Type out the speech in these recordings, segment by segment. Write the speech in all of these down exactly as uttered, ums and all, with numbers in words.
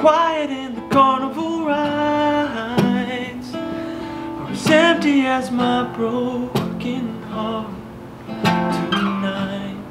quiet in the carnival rides are as empty as my broken heart tonight.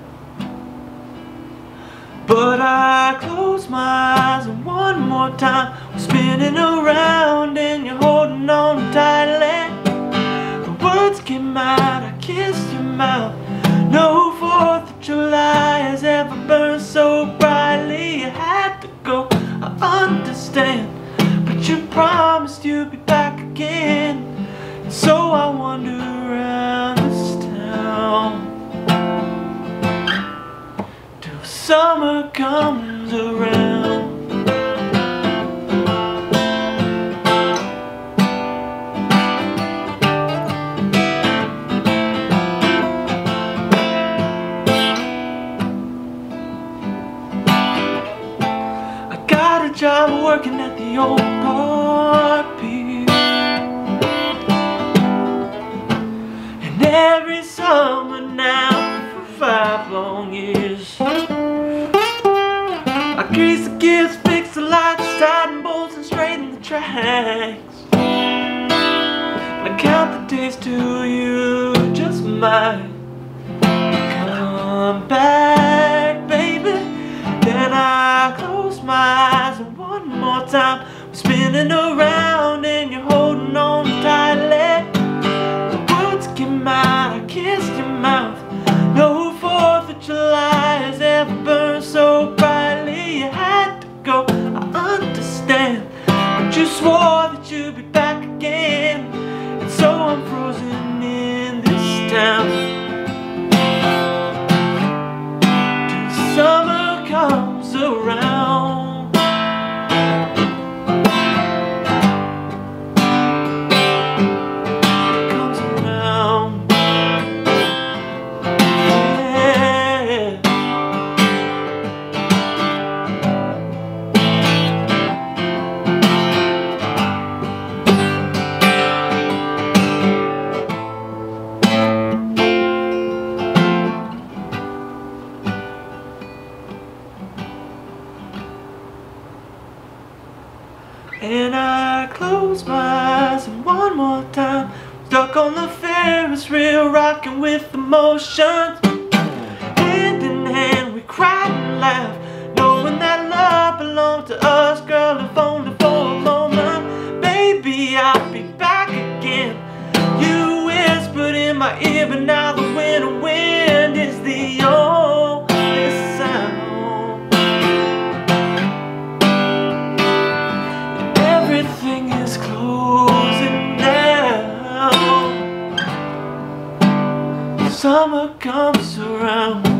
But I close my eyes and one more time we're spinning around and you're holding on tightly. The words came out, I kissed your mouth. No fourth of July has ever burned so brightly. You had to go, I understand, but you promised you'd be back again. And so I wander around this town till summer comes around. Job working at the old park pier, and every summer now for five long years I grease the gears, fix the lights, tighten bolts and straighten the tracks. I count the days till you just might come back, baby. Then I close my eyes and one more time we're spinning around and you're holding on tightly. The words came out, I kissed your mouth. No fourth of July has ever burned so brightly. You had to go, I understand, but you swore that you'd be back again. And so I'm frozen in this town till summer comes around. Comes around. Yeah. And I close my eyes and one more time stuck on the Ferris wheel, rocking with emotions. Hand in hand we cried and laughed, knowing that love belonged to us, girl, if only for a moment. Baby, I'll be back again. You whispered in my ear, but now the winter wind is the only sound. Everything is closing down. Summer comes around.